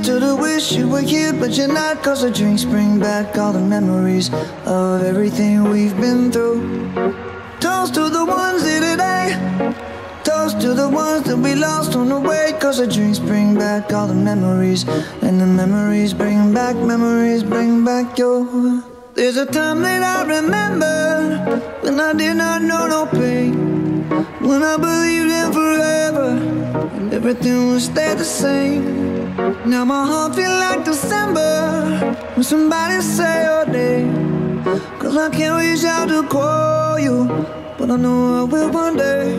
to the wish you were here, but you're not. Cause the drinks bring back all the memories of everything we've been through. Toast to the ones here today. Toast to the ones that we lost on the way. Cause the drinks bring back all the memories, and the memories bring back your. There's a time that I remember when I did not know no pain, when I believed in forever and everything would stay the same. Now my heart feel like December when somebody say your name. Cause I can't reach out to call you, but I know I will one day.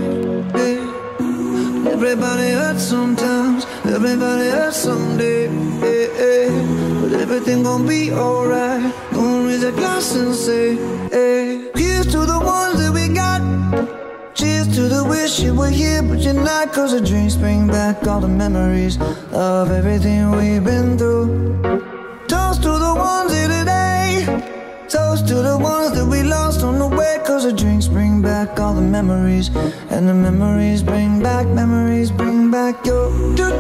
Everybody hurts sometimes, everybody hurts someday. But everything gon' be alright. Gonna raise a glass and say, here's to the ones that we got. Cheers to the wish you were here, but you're not. Cause the drinks bring back all the memories of everything we've been through. Toast to the ones here today. Toast to the ones that we lost on the way. Cause the drinks bring back all the memories, and the memories bring back your.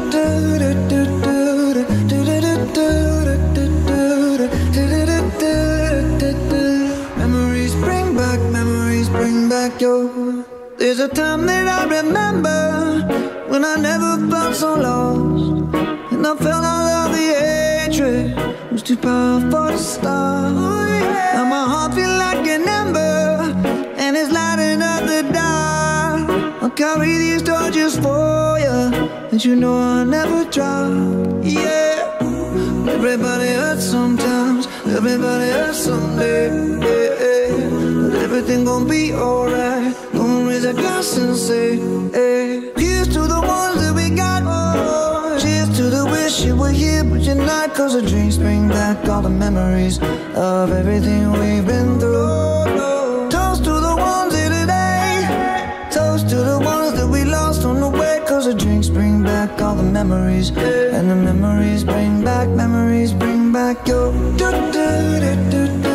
Memories bring back your. There's a time that I remember when I never felt so lost, and I felt all of the hatred was too powerful to stop. Now my heart feel like an ember, and it's lighting up the dark. I'll carry these torches for you, and you know I'll never drop. Yeah, everybody hurts sometimes, everybody hurts someday. But everything gon' be alright. Gonna raise a glass and say, here's to the ones that we got. Cheers to the wish you were here, but you're not. Cause the drinks bring back all the memories of everything we've been through. Toast to the ones here today. Toast to the ones that we lost on the way. Cause the drinks bring back all the memories, and the memories bring back your.